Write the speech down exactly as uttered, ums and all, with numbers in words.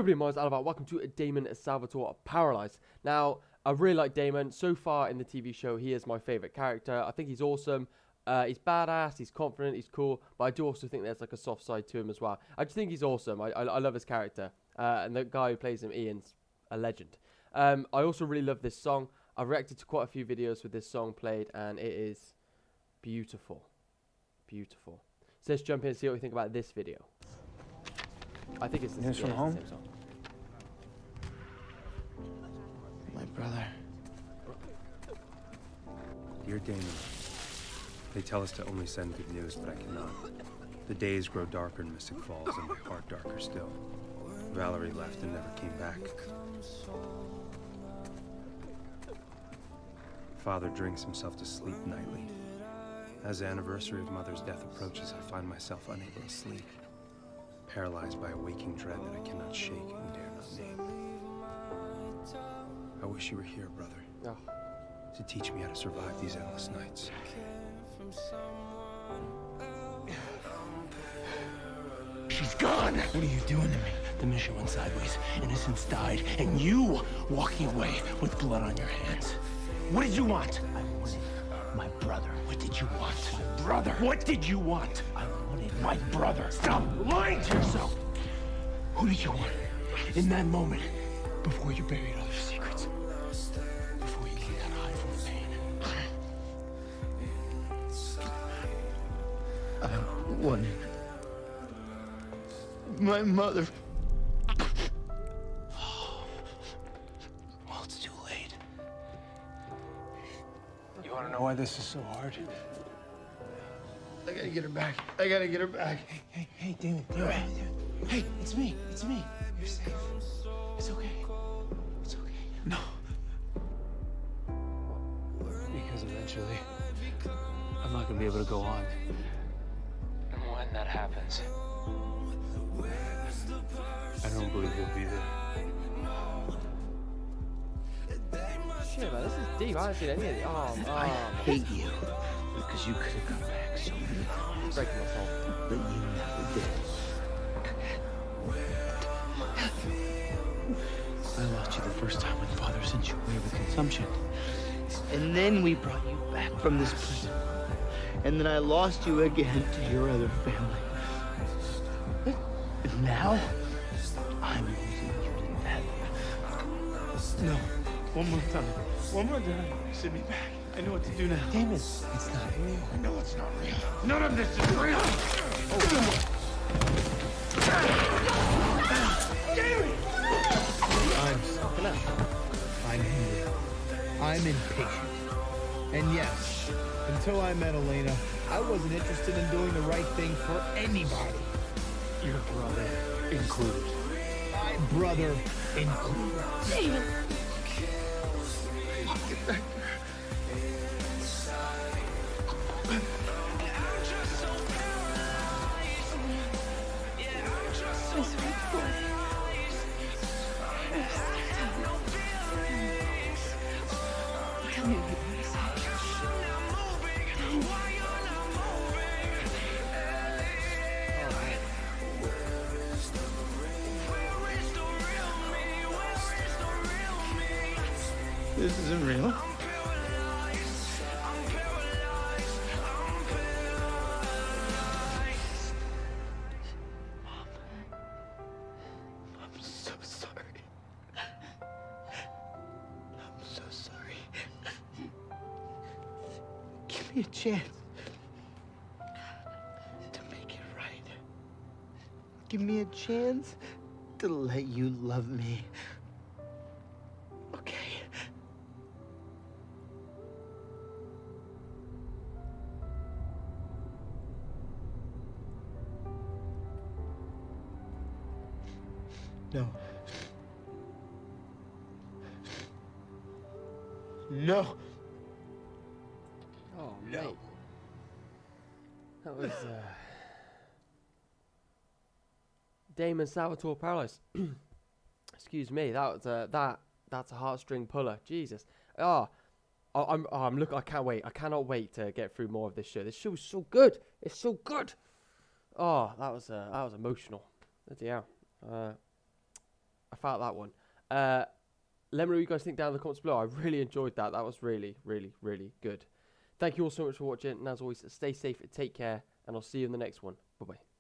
Hello everybody, my name is Salvatore. Welcome to Damon Salvatore Paralyzed. Now, I really like Damon. So far in the T V show, he is my favourite character. I think he's awesome. Uh, he's badass, he's confident, he's cool. But I do also think there's like a soft side to him as well. I just think he's awesome. I, I, I love his character. Uh, and the guy who plays him, Ian's a legend. Um, I also really love this song. I've reacted to quite a few videos with this song played, and it is beautiful. Beautiful. So let's jump in and see what we think about this video. I think it's the, News yeah, from it's home? the same song. My brother. Dear Damon, they tell us to only send good news, but I cannot. The days grow darker in Mystic Falls, and my heart darker still. Valerie left and never came back. Father drinks himself to sleep nightly. As the anniversary of Mother's death approaches, I find myself unable to sleep, paralyzed by a waking dread that I cannot shake and dare not name. I wish you were here, brother, Oh. to teach me how to survive these endless nights. She's gone! What are you doing to me? The mission went sideways. Innocents died, and you walking away with blood on your hands. What did you want? I wanted my brother. What did you want? My brother. What did you want? I wanted my brother. Stop lying to yourself! Who did you want? In that moment, before you buried all your secrets, before you learned how to hide from the pain. I wanted my mother. Well, it's too late. You want to know why this is so hard? I gotta get her back. I gotta get her back. Hey, hey, hey, Damon. Damon. Damon. Hey, it's me. It's me. You're safe. It's okay. It's okay. No. Because eventually, I'm not going to be able to go on. And when that happens, I don't believe you'll be there. Shit, man, this is deep. I haven't seen any of it. Oh, oh. I hate you because you could have come back so many times, Breaking myself. but you never did. I lost you the first time when Father sent you away with consumption. And then we brought you back from this prison. And then I lost you again to your other family. And now, I'm losing you to death. No, one more time. One more time. Send me back. I know what to do now. Damon, it's not real. I know it's not real. None of this is real. Oh. Damon! I'm sorry. I'm angry. I'm impatient. And yes, until I met Elena, I wasn't interested in doing the right thing for anybody. Your brother included. My brother included. Damon! Get back there. My sweet boy. I'm so tired. Tell me what you want to say. This isn't real. I'm so sorry. I'm so sorry. Give me a chance to make it right. Give me a chance to let you love me. Okay? No. No. Oh, mate. That was, uh... Damon Salvatore Paralyzed. Excuse me, that was, uh, that, that's a heartstring puller. Jesus. Oh, I, I'm, oh, I'm look. I can't wait. I cannot wait to get through more of this show. This show is so good. It's so good. Oh, that was, uh, that was emotional. Bloody hell. Uh... laugh out that one. Uh, let me know what you guys think down in the comments below. I really enjoyed that. That was really, really, really good. Thank you all so much for watching. And as always, stay safe, take care, and I'll see you in the next one. Bye-bye.